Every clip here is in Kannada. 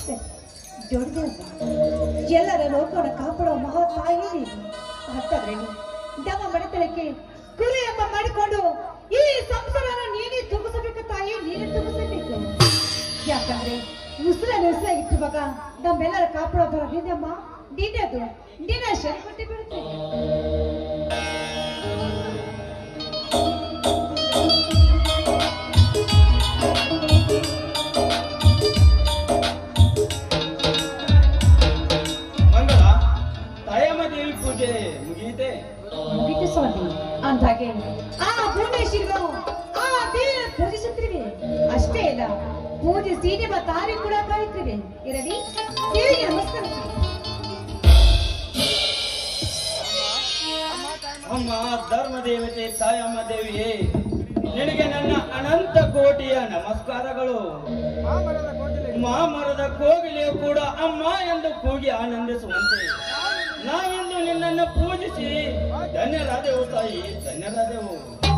ಜೋಡಿದೆ ಎಲ್ಲರ ಲೋಕವನ್ನು ಕಾಪಾಡುವ ಮಹಾ ತಾಯಿ ನೀನು. ಹಾಗಾದ್ರೆ ನಮ್ಮ ಮನೆತನಕ್ಕೆ ಗುರು ಎಂಬ ಮಾಡಿಕೊಂಡು ಈ ಸಂಸಾರನ ನೀನೇ ತುಗಿಸಬೇಕು ತಾಯಿ, ನೀನೇ ತುಗಿಸಬೇಕು. ಯಾಕಂದ್ರೆ ಉಸಿರ ಇಟ್ಟುವಾಗ ನಮ್ಮೆಲ್ಲರ ಕಾಪಾಡೋ ಬರ ನಿನ್ನಮ್ಮ, ನಿನ್ನದು ನಿನ್ನ ಶರಪಟ್ಟಿ ಬಿಡುತ್ತೇನೆ. ಮುಗಿತು ಸ್ವಾಮಿ. ಅಂದಾಗೆ ಆ ಭುವನೇಶ್ವರಿಗಳು ಆ ದೇವರ ಪೂಜಿಸುತ್ತಿರುವೆ. ಅಷ್ಟೇ ಇಲ್ಲ, ಪೂಜಿಸಿ ನಿಮ್ಮ ತಾರಿ ಕೂಡ ಕಾಯುತ್ತಿವೆ. ಇರಲಿ, ದೇವಿಗೆ ನಮಸ್ಕರಿಸಿ. ಅಮ್ಮ ಧರ್ಮ ದೇವತೆ ತಾಯಮ್ಮ ದೇವಿಯೇ, ನಿನಗೆ ನನ್ನ ಅನಂತ ಕೋಟಿಯ ನಮಸ್ಕಾರಗಳು. ಮಾಮರದ ಕೋಗಿಲೆಯು ಕೂಡ ಅಮ್ಮ ಎಂದು ಕೂಗಿ ಆನಂದಿಸುವಂತೆ ನಾವಿಂದು ನಿನ್ನನ್ನು ಪೂಜಿಸಿ ಧನ್ಯರಾದೆವು ತಾಯಿ, ಧನ್ಯರಾದೆವು.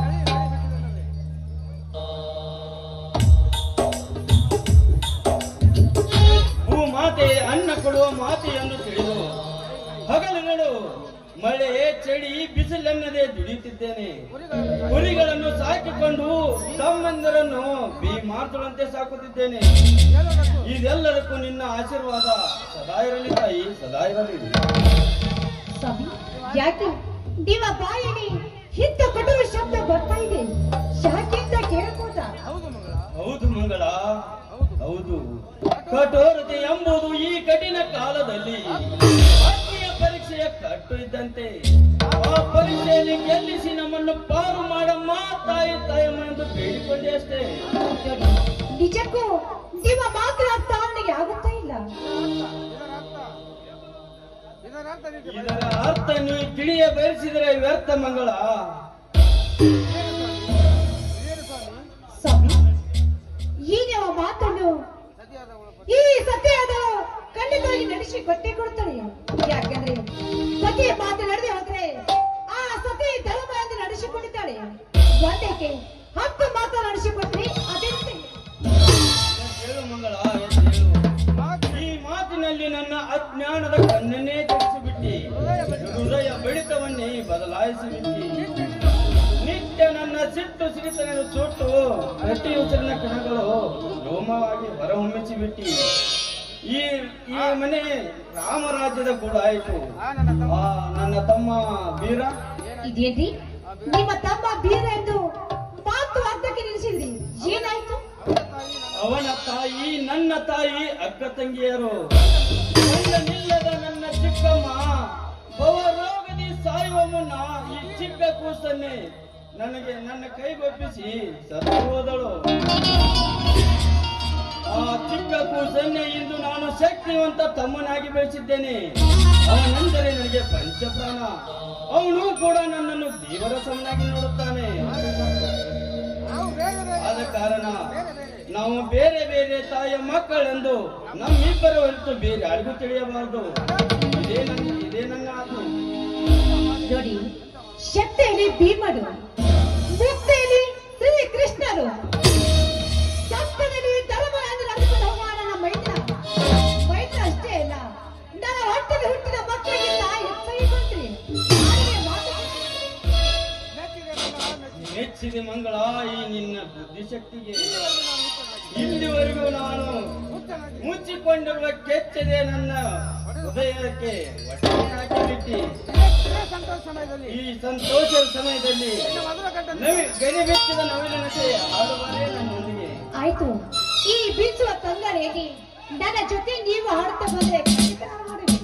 ಭೂ ಮಾತೆ ಅನ್ನ ಕೊಡುವ ಮಾತೆ ಎಂದು ತಿಳಿದು ಹಗಲುಗಳು ಮಳೆ ಚಳಿ ಬಿಸಿಲೆನ್ನದೆ ದುಡಿಯುತ್ತಿದ್ದೇನೆ. ಕುರಿಗಳನ್ನು ಸಾಕಿಕೊಂಡು ತಮ್ಮಂದರನ್ನು ಮಾತುಗಳಂತೆ ಸಾಕುತ್ತಿದ್ದೇನೆ. ಇದೆಲ್ಲದಕ್ಕೂ ನಿನ್ನ ಆಶೀರ್ವಾದ ಸದಾ ಇರಲಿ ತಾಯಿ, ಸದಾ ಇರಲಿ. ಸ್ವಾಮಿ, ಯಾಕೆ ನಿಮ್ಮ ಬಾಯಲ್ಲಿ ಹಿತ್ತ ಕಟ್ಟುವ ಶಬ್ದ ಬರ್ತಾ ಇದೆ? ಶಾಖೆಯಿಂದ ಕೇಳಬಹುದಾ? ಹೌದು ಮಂಗಳ, ಹೌದು. ಕಠೋರತೆ ಎಂಬುದು ಈ ಕಠಿಣ ಕಾಲದಲ್ಲಿ ಅಗ್ನಿಯ ಪರೀಕ್ಷೆಯ ಕಟ್ಟು ಇದ್ದಂತೆ. ಆ ಪರೀಕ್ಷೆಯಲ್ಲಿ ಗೆಲ್ಲಿಸಿ ನಮ್ಮನ್ನು ಪಾರು ಮಾಡಮ್ಮ ತಾಯಿ, ತಾಯಮ್ಮ ಎಂದು ಬೇಡಿಕೊಂಡೆ ಅಷ್ಟೇ. ನಿಜಕ್ಕೂ ನಿಮ್ಮ ಮಾತಿನ ಅರ್ಥ ಅವನಿಗೆ ಆಗುತ್ತಾ ಇಲ್ಲ. ಇದರ ಅರ್ಥ ನೀವು ತಿಳಿಯ ಬಯಸಿದರೆ ವ್ಯರ್ಥ ಮಂಗಳ. ಸ್ವಾಮಿ, ಈ ನಿಮ್ಮ ಮಾತನ್ನು ಈ ಸತ್ಯದ ಖಂಡಿತವಾಗಿ ನಡೆಸಿ ಕೊಟ್ಟೇ ಕೊಡ್ತಾಳೆ. ಯಾಕಂದ್ರೆ ಸತ್ಯ ಮಾತು ನಡೆದೇ ಹೋದ್ರೆ ಆ ಸತ್ಯ ಧರ್ಮ ಎಂದು ನಡೆಸಿಕೊಂಡಿದ್ದಾಳೆ. ಒಂದಕ್ಕೆ 10 ಮಾತು ನಡೆಸಿಕೊಟ್ರೆ ಅದೇ ಹೇಳು ಮಂಗಳ, ಈ ಮಾತಿನಲ್ಲಿ ನನ್ನ ಅಜ್ಞಾನದ ಕಣ್ಣನ್ನೇ ತೆಗೆಸಿಬಿಟ್ಟಿ, ಹೃದಯ ಬಡಿತವನ್ನೇ ಬದಲಾಯಿಸಿಬಿಟ್ಟಿ. ನಿತ್ಯ ನನ್ನ ಸಿಟ್ಟು ಸಿರಿತನ ಸುಟ್ಟು ಪ್ರತಿ ಉಸಿರಿನ ಕಣಗಳು ರೋಮವಾಗಿ ಹೊರಹೊಮ್ಮಿಸಿಬಿಟ್ಟಿ. ಈ ಮನೆ ರಾಮರಾಜ್ಯದ ಕೂಡ ಆಯಿತು. ನನ್ನ ತಮ್ಮ ಬೀರ ಇದೇನ್ರಿ ನಿಮ್ಮ ತಮ್ಮ ಬೀರ ಎಂದು ಮಾತು ಅರ್ಧಕ್ಕೆ ನಿಲ್ಲಿಸಿದ್ರಿ, ಏನಾಯ್ತು? ಅವನ ತಾಯಿ ನನ್ನ ತಾಯಿ ಅಕ್ಕ ತಂಗಿಯರು. ನಿಲ್ಲದ ನನ್ನ ಚಿಕ್ಕಮ್ಮ ಬಹುರೋಗದಿ ಸಾಯುವ ಮುನ್ನ ಈ ಚಿಕ್ಕ ಕೂಸನ್ನೇ ನನ್ನ ಕೈಗೊಪ್ಪಿಸಿ ಸತ್ತು ಹೋದಳು. ಆ ಚಿಕ್ಕ ಕೂಸನ್ನೇ ಇಂದು ನಾನು ಶಕ್ತಿವಂತ ತಮ್ಮನಾಗಿ ಬೆಳೆಸಿದ್ದೇನೆ. ಅವನೆಂದರೆ ನನಗೆ ಪಂಚಪ್ರಾಣ. ಅವನು ಕೂಡ ನನ್ನನ್ನು ದೇವರ ಸಮನಾಗಿ ನೋಡುತ್ತಾನೆ. ಆದ ಕಾರಣ ನಾವು ಬೇರೆ ಬೇರೆ ತಾಯಿಯ ಮಕ್ಕಳೆಂದು ನಮ್ಮಿಬ್ಬರ ಹೊರತು ಬೇರೆ ಯಾರಿಗೂ ತಿಳಿಯಬಾರದು. ಇದೇ ನನ್ನ ಆತ್ಮ. ನೋಡಿ, ಶಕ್ತಿಯಲ್ಲಿ ಭೀಮನು, ಮುಕ್ತಿಯಲ್ಲಿ ಶ್ರೀ ಕೃಷ್ಣನು, ಸತ್ಯದಲ್ಲಿ ಧರ್ಮರಾಜು ನಡೆಸಿಕೊಂಡು ಹೋಗುವ ನನ್ನ ಮೈತ್ರ ಅಷ್ಟೇ ಅಲ್ಲ, ನನ್ನ ಹೊಟ್ಟೆಗೆ ಹುಟ್ಟಿದ ಮಕ್ಕಳಿಗಿಂತ ಹೆಚ್ಚಾಗಿ ಬಂದ್ರಿ. ಮೆಚ್ಚಿದೆ ಮಂಗಳ ಈ ನಿನ್ನ ಬುದ್ಧಿಶಕ್ತಿಗೆ. ಇಲ್ಲಿವರೆಗೂ ನಾನು ಮುಚ್ಚಿಕೊಂಡಿರುವ ಕೆಚ್ಚದೆ ನನ್ನ ಹೃದಯಕ್ಕೆ ಒಟ್ಟೆ ಹಾಕಿಬಿಟ್ಟಿ. ಈ ಸಂತೋಷದ ಸಮಯದಲ್ಲಿ ಗಡಿಬೆಚ್ಚಿದ ನವಿಲಿನಂತೆ ಹಾಡುವರೇ ನನ್ನೊಂದಿಗೆ. ಆಯ್ತು, ಈ ಬೀಸುವ ತಂಗಾಳಿಯಾಗಿ ನನ್ನ ಜೊತೆ ನೀವು ಹಾಡುತ್ತಾ ಬಂದ್ರೆ ಖಂಡಿತ ನಾನು ಮಾಡುವೆ.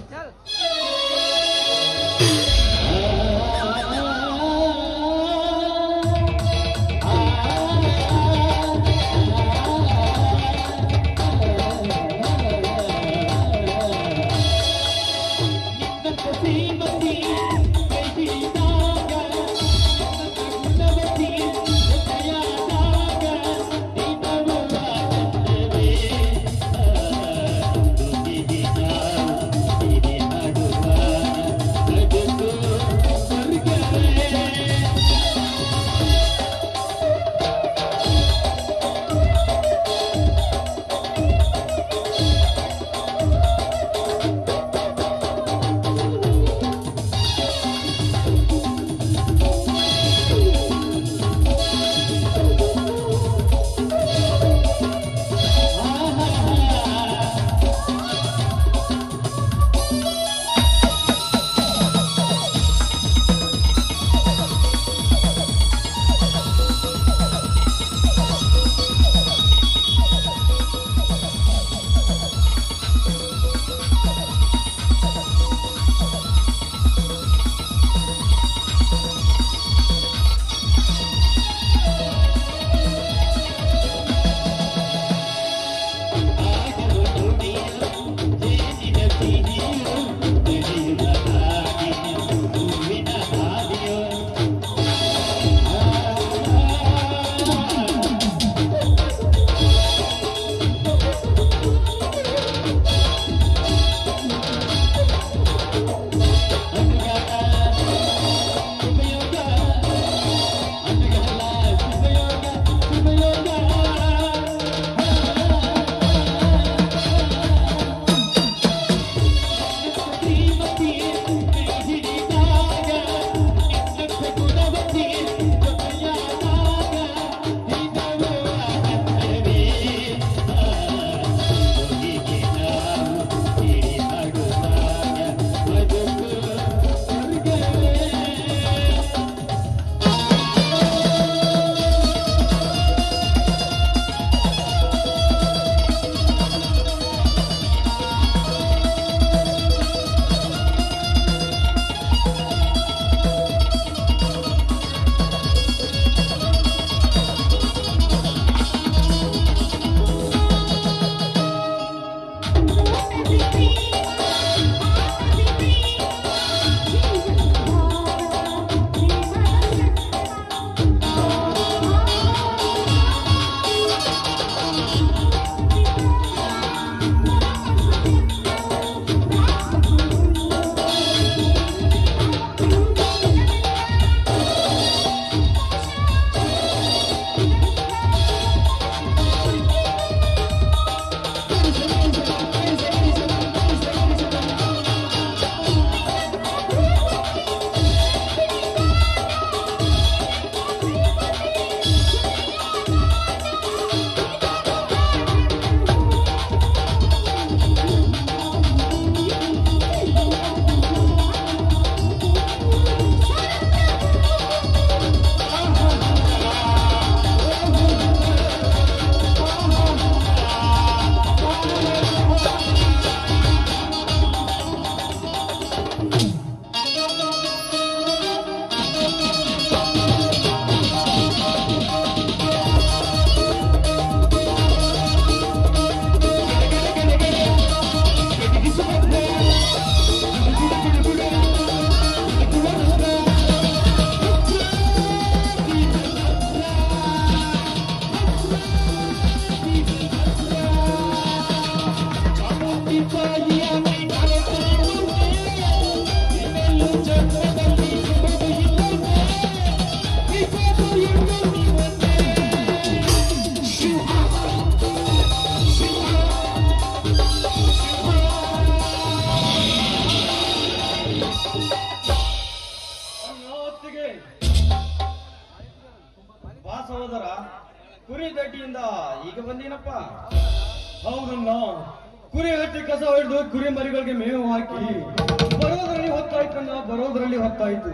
ಸಹೋದರ, ಕುರಿ ದಡ್ಡಿಯಿಂದ ಈಗ ಬಂದೀನಪ್ಪ. ಹೌದಣ್ಣ, ಕುರಿ ಹಟ್ಟಿ ಕಸ ಹೊಡೆದು ಕುರಿ ಮರಿಗಳಿಗೆ ಮೇವು ಹಾಕಿ ಬರೋದ್ರಲ್ಲಿ ಹೊತ್ತಾಯ್ತಣ್ಣ, ಬರೋದ್ರಲ್ಲಿ ಹೊತ್ತಾಯ್ತು.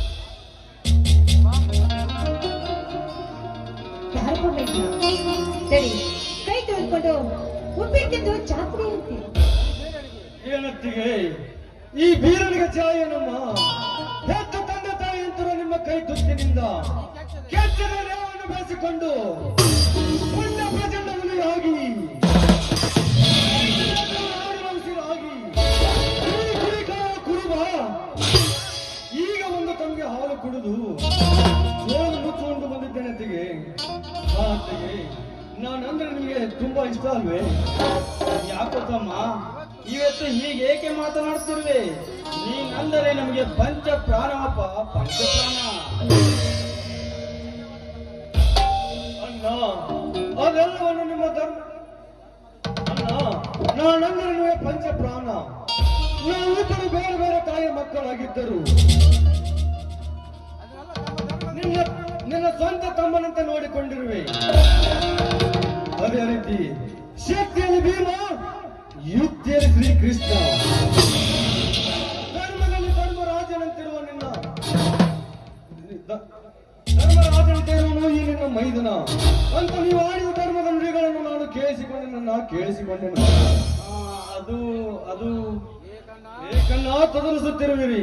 ಸರಿ, ಕೈ ತೊಳ್ಕೊಂಡು ಉಪ್ಪಿಟ್ಟಿದ್ದು ಚಾತ್ರಿ ಅಂತೀವಿ. ಏನತ್ತಿಗೆ ಈ ಬೀರನಿಗೆ ಚಾಯನಮ್ಮ, ಹೆತ್ತ ತಂದೆ ತಾಯಿ ಅಂತರೂ ನಿಮ್ಮ ಕೈ ತುತ್ತಿನಿಂದ ಕೆಚ್ಚದ ನೇವನ್ನು ಬೆಳೆಸಿಕೊಂಡು ಪುಣ್ಯ ಪ್ರಚಂಡ ಮುನಿಯಾಗಿ ಕುರುಬ ಈಗ ಒಂದು ತಮಗೆ ಹಾಲು ಕುಡಿದು ಸೋಲು ಮುಚ್ಚಿಕೊಂಡು ಬಂದಿದ್ದೇನೆ ಅತ್ತಿಗೆ. ಆ ಅತ್ತಿಗೆ, ನಾನಂದ್ರೆ ನಿಮಗೆ ತುಂಬಾ ಇಷ್ಟ ಅಲ್ವೇ? ಯಾಕೋ ತಮ್ಮ, ಇವತ್ತು ಹೀಗೇಕೆ ಮಾತನಾಡ್ತಿರುವೆ? ನೀನಂದರೆ ನಮಗೆ ಪಂಚ ಪ್ರಾಣವಪ್ಪ, ಪಂಚ ಪ್ರಾಣ. ಅಣ್ಣ, ಅದೆಲ್ಲವನ್ನು ನಿಮ್ಮ ಧರ್ಮ. ಅಣ್ಣ, ನಾನಂದ್ರೆ ನಿಮಗೆ ಪಂಚ ಪ್ರಾಣ. ನಾವಿಬ್ಬರು ಬೇರೆ ಬೇರೆ ತಾಯಿಯ ಮಕ್ಕಳಾಗಿದ್ದರು. ನಿನ್ನ ಸ್ವಂತ ತಮ್ಮನಂತೆ ನೋಡಿಕೊಂಡಿರುವೆ. ಅದೇ ರೀತಿ ಶಕ್ತಿಯಲ್ಲಿ ಭೀಮ, ಯುದ್ಧಿಯಲ್ಲಿ ಶ್ರೀಕೃಷ್ಣ, ಧರ್ಮದಲ್ಲಿ ಧರ್ಮರಾಜನಂತಿರುವ ಧರ್ಮರಾಜನಂತಿರುವನು ಈ ನಿನ್ನ ಮೈದನ ಅಂತ ನೀವು ಆಡಿದ ಧರ್ಮದ ನುಡಿಗಳನ್ನು ನಾನು ಕೇಳಿಸಿಕೊಂಡೆನು. ಅದು ಅದು ಏಕನ್ನ ತದನಿಸುತ್ತಿರುವಿರಿ.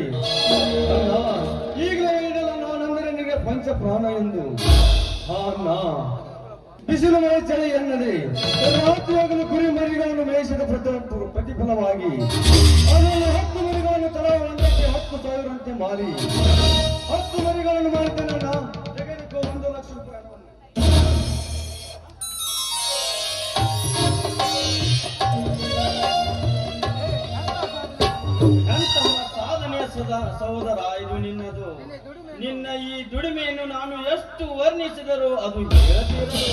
ಈಗಲೇ ಹೇಳಿದಲ್ಲ, ನಾನಂದರೆ ನಿನಗೆ ಪಂಚ ಪ್ರಾಣ ಎಂದು. ಅಣ್ಣ, ಬಿಸಿಲು ಮಳೆ ಚಳಿ ಎನ್ನದೆ ರಾತ್ರಿಯಾಗಲು ಕುರಿ ಮರಿಗಳನ್ನು ಮೇಯಿಸಿದ ಪ್ರತಿಫಲವಾಗಿ ಅದನ್ನು 10 ಮರಿಗಳನ್ನು ತಲಾ 10,000 ಮಾರಿ 10 ಮರಿಗಳನ್ನು ಮಾರಿದ್ದೇನೆ. ತೆಗೆದುಕೋ 1 ಲಕ್ಷ ರೂಪಾಯಿ. ಎಂತಹ ಸಾಧನೆಯ ಸಹೋದರ ಇದು ನಿನ್ನದು. ನಿನ್ನ ಈ ದುಡಿಮೆಯನ್ನು ನಾನು ಎಷ್ಟು ವರ್ಣಿಸಿದರೂ ಅದು ಹೇಳದಿರದು.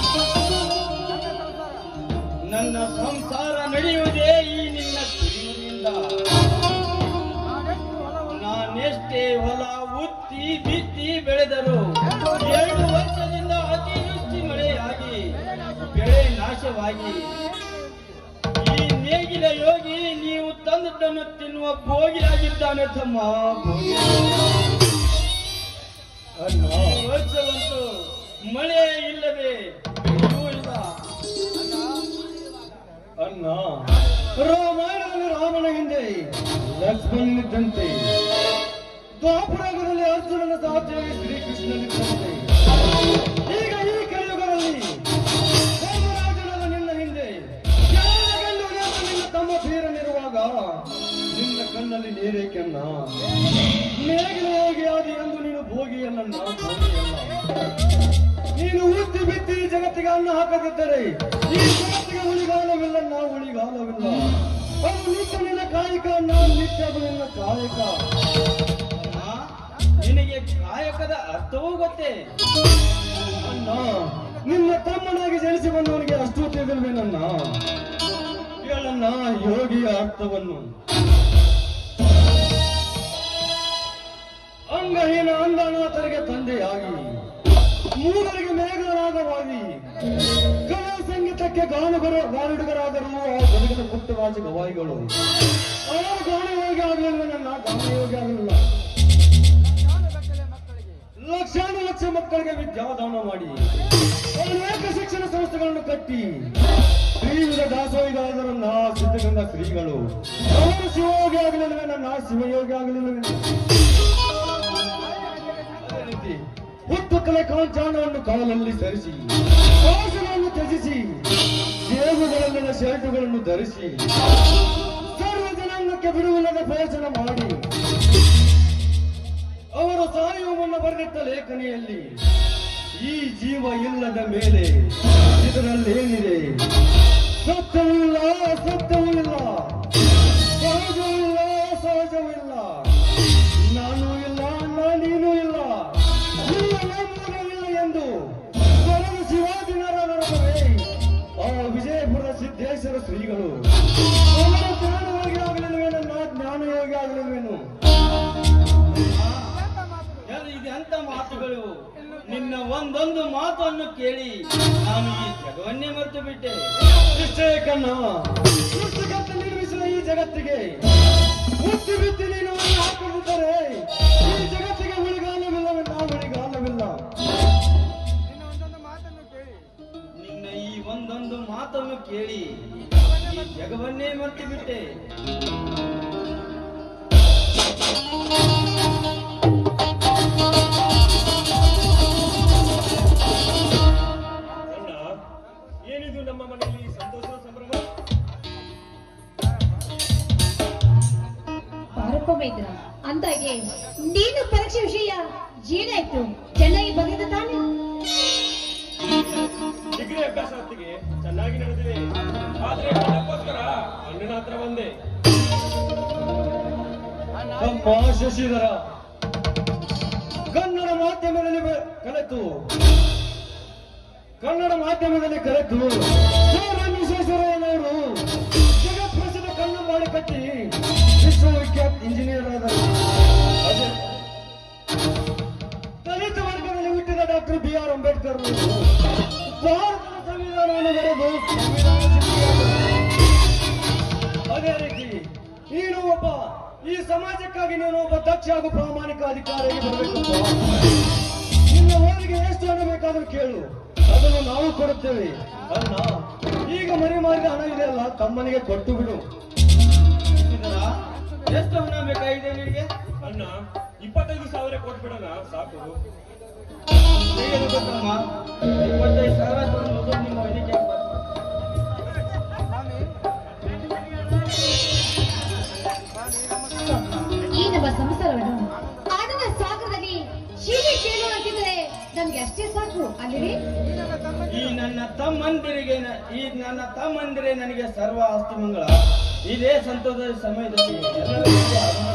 ನನ್ನ ಸಂಸಾರ ನಡೆಯುವುದೇ ಈ ನಿನ್ನ ದುಡಿಮೆಯಿಂದ. ನಾನೆಷ್ಟೇ ಹೊಲ ಉತ್ತಿ ಬಿತ್ತಿ ಬೆಳೆದರು 2 ವರ್ಷದಿಂದ ಅತಿವೃಷ್ಟಿ ಮಳೆಯಾಗಿ ಬೆಳೆ ನಾಶವಾಗಿ ಈ ನೇಗಿಲ ಯೋಗಿ ನೀವು ತಂದದ್ದನ್ನು ತಿನ್ನುವ ಭೋಗಿಯಾಗಿದ್ದಾನೆ ತಮ್ಮ, ಭೋಗಿ. ವರ್ಷವಂತೂ ಮಳೆ ಇಲ್ಲದೆ ಬೆಳೆಯೂ ಇಲ್ಲ. ಅಣ್ಣ, ರಾಮಾಯಣದಲ್ಲಿ ರಾಮನ ಹಿಂದೆ ಲಕ್ಷ್ಮಣನಿದ್ದಂತೆ, ದ್ವಾಪರಯುಗದಲ್ಲಿ ಅರ್ಜುನನ ಸಾಧ್ಯವೇ ಶ್ರೀಕೃಷ್ಣನಿದ್ದಂತೆ, ಈಗ ಈ ಕಲಿಯುಗದಲ್ಲಿ ಧರ್ಮರಾಜನಾದ ನಿನ್ನ ಹಿಂದೆ ನಿನ್ನ ತಮ್ಮ ಬೀರನಿರುವಾಗ ನಿನ್ನ ಕಣ್ಣಲ್ಲಿ ನೀರೇಕೆನ್ನ? ನೇಗಿಲ ಹೋಗಿ ಆದಿ ಎಂದು ನೀನು ಭೋಗಿಯಲ್ಲ, ಭೋಗಿಯಲ್ಲ. ನೀನು ಉತ್ತಿ ಬಿತ್ತಿ ಜಗತ್ತಿಗೆ ಅನ್ನ ಹಾಕದಿದ್ದರೆ ಈ ಜಗತ್ತಿಗೆ ಉಳಿಗಾಲವಿಲ್ಲ, ಉಳಿಗಾಲವಿಲ್ಲ. ಅದು ನಿತ್ಯ ನಿನ್ನ ಕಾಯಕ, ನಾನು ನಿತ್ಯ ಅದು ನಿನ್ನ ಕಾಯಕ. ನಿನಗೆ ಕಾಯಕದ ಅರ್ಥವೂ ಗೊತ್ತೇ? ಅಣ್ಣ, ನಿನ್ನ ತಮ್ಮನಾಗಿ ಜನಿಸಿ ಬಂದವನಿಗೆ ಅಷ್ಟು ತಿಳಿದಿಲ್ವೇ ನನ್ನ? ಹೇಳಣ್ಣ ಯೋಗಿಯ ಅರ್ಥವನ್ನು. ಅಂಗಹೀನ ಅಂಧನಾಥರಿಗೆ ತಂದೆಯಾಗಿ, ಮೂಗರಿಗೆ ಮೇಘನಾಗವಾಗಿ, ಗಣ ಸಂಗೀತಕ್ಕೆ ಗಾನುಡುಗರಾದರೂ ಆ ಗದಗದ ಪುಟ್ಟರಾಜ ಗವಾಯಿಗಳು. ಅವರು ಗಾನಯೋಗಿ ಆಗಲಿಲ್ಲ, ನನ್ನ ಗಾನಯೋಗಿ ಆಗಲಿಲ್ಲ. ಲಕ್ಷಾನುಲಕ್ಷ ಮಕ್ಕಳಿಗೆ ವಿದ್ಯಾದಾನ ಮಾಡಿ ಅನೇಕ ಶಿಕ್ಷಣ ಸಂಸ್ಥೆಗಳನ್ನು ಕಟ್ಟಿ ಶ್ರೀವಿಧ ದಾಸೋಹಿಗಾದರನ್ನ ಸಿದ್ಧಗಂಗಾ ಶ್ರೀಗಳು. ಅವರು ಶಿವಯೋಗಿ ಆಗಲಿಲ್ಲವೇ, ನನ್ನ ಶಿವಯೋಗಿ ಆಗಲಿಲ್ಲವೇ? ಅದೇ ರೀತಿ ಹುಟ್ಟುತ್ತಲೇ ಕಾಂಚಾಣವನ್ನು ಕಾಲಲ್ಲಿ ಸರಿಸಿ, ಕಾಸಗಳನ್ನು ತ್ಯಜಿಸಿ, ಜೇಬುಗಳಲ್ಲಿನ ಶರ್ಟುಗಳನ್ನು ಧರಿಸಿ, ಸರ್ವ ಜನಾಂಗಕ್ಕೆ ಬಿಡುವಿಲ್ಲದ ಪ್ರಯೋಜನ ಮಾಡಿ ಅವರು ಸಾಯುವ ಮುನ್ನ ಬರೆದಿಟ್ಟ ಲೇಖನಿಯಲ್ಲಿ ಈ ಜೀವ ಇಲ್ಲದ ಮೇಲೆ ಇದರಲ್ಲೇನಿದೆ? ಸತ್ಯವಿಲ್ಲ, ಸತ್ಯವಿಲ್ಲ, ಸಹಜವಿಲ್ಲ, ಸಹಜವಿಲ್ಲ, ನಾನು ಇಲ್ಲ, ನೀನು ಇಲ್ಲ, ಇಲ್ಲ ಎಂದು ಬರೆದು ಶಿವಾಜಿನರೇ ಆ ವಿಜಯಪುರದ ಸಿದ್ದೇಶ್ವರ ಶ್ರೀಗಳು. ಅವರ ಜ್ಞಾನಯೋಗಿ ಆಗಲಿಲ್ವೇ, ನನ್ನ ಜ್ಞಾನಯೋಗಿ ಆಗಲಿಲ್ವೇನು? ಇದು ಎಂತ ಮಾತುಗಳು, ನಿನ್ನ ಒಂದೊಂದು ಮಾತನ್ನು ಕೇಳಿ ನಾನು ಈ ಜಗವನ್ನೇ ಮರೆತು ಬಿಟ್ಟೆ. ನಿಶ್ಚಯ ಕಣ್ಣ, ಸೃಷ್ಟಿಕರ್ತ ನಿರ್ಮಿಸಿದ ಈ ಜಗತ್ತಿಗೆ ಹುಟ್ಟಿ ಬಿತ್ತಿ ನೀನು ಹಾಕಿಬಿಟ್ಟರೆ ಈ ಜಗತ್ತಿಗೆ ಉಳಿಗಾಲವಿಲ್ಲವೆಲ್ಲ, ಉಳಿಗಾಲವಿಲ್ಲ. ನಿನ್ನ ಈ ಒಂದೊಂದು ಮಾತನ್ನು ಕೇಳಿ ಈ ಜಗವನ್ನೇ ಮರೆತು ಬಿಟ್ಟೆ. ಏನಿದು ನಮ್ಮ ಮನೆಯಲ್ಲಿ ಸಂತೋಷ ಸಂಭ್ರಮ? ಪಾರಕೊಮ್ಮೈದ್ರ ಅಂದಾಗೆ ನೀನು ಪರೀಕ್ಷೆ ವಿಷಯ ಏನಾಯ್ತು? ಚೆನ್ನಾಗಿ ಬರೆದ ತಾನೆ? ಡಿಗ್ರಿ ಅಭ್ಯಾಸ ಹೊತ್ತಿಗೆ ಚೆನ್ನಾಗಿ ನಡೆದಿದೆ. ಆದ್ರೆ ಅದಕ್ಕೋಸ್ಕರ ಅಣ್ಣನ ಹತ್ರ ಬಂದೆ. ಶಶಿಧರ, ಕನ್ನಡ ಮಾಧ್ಯಮದಲ್ಲಿ ಕಲಿತು ವಿಶ್ವೇಶ್ವರಯ್ಯನವರು ಜಗತ್ಪ್ರಸಿದ್ಧ ಕಣ್ಣು ಮಾಡಿ ಕಟ್ಟಿ ವಿಶ್ವವಿಖ್ಯಾತ ಇಂಜಿನಿಯರ್ ಆದರು. ದಲಿತ ವರ್ಗದಲ್ಲಿ ಹುಟ್ಟಿದ ಡಾಕ್ಟರ್ BR ಅಂಬೇಡ್ಕರ್ ಭಾರತದ ಸಂವಿಧಾನವನ್ನು ಬರೆದು ಅದೇ ರೀತಿ ನೀನು ಒಬ್ಬ ಈ ಸಮಾಜಕ್ಕಾಗಿ ನೀನು ಒಬ್ಬ ದಕ್ಷ ಹಾಗೂ ಪ್ರಾಮಾಣಿಕ ಅಧಿಕಾರಿಯಾಗಿ ಬರಬೇಕು. ನಿನ್ನ ಓದಿಗೆ ಎಷ್ಟು ಹಣ ಬೇಕಾದರೂ ಕೇಳು, ಅದನ್ನು ನಾವು ಕೊಡುತ್ತೇವೆ. ಅಣ್ಣ, ಈಗ ಮನೆ ಮಾಡಿದ ಹಣ ಇದೆಯಲ್ಲ, ತಮ್ಮನಿಗೆ ಕೊಟ್ಟು ಬಿಡು. ಎಷ್ಟು ಹಣ ಬೇಕಾಗಿದೆ ನಿನಗೆ? ಅಣ್ಣ, 25,000 ಕೊಟ್ಬಿಡೋಣ, ಸಾಕು. ಹೇಗೆ ಗೊತ್ತಮ್ಮ, 25,000 ತಗೊಂಡು ನಿಮ್ಮ ವೈದ್ಯಕೀಯ ಈ ನಮ್ಮ ಸಂಸಾರವನ್ನು ಆನಂದ ಸಾಗರದಲ್ಲಿ ಶೀಲಿ ಕೇಳು ಅಂತಿದ್ರೆ ನಮ್ಗೆ ಅಷ್ಟೇ ಸಾಕು ಅಲ್ಲಿರಿ. ಈ ನನ್ನ ತಮ್ಮಂದಿರೇ ನನಗೆ ಸರ್ವ ಆಸ್ತಿ ಮಂಗಳ. ಇದೇ ಸಂತೋಷದ ಸಮಯದಲ್ಲಿ ಎಲ್ಲರಿಗೂ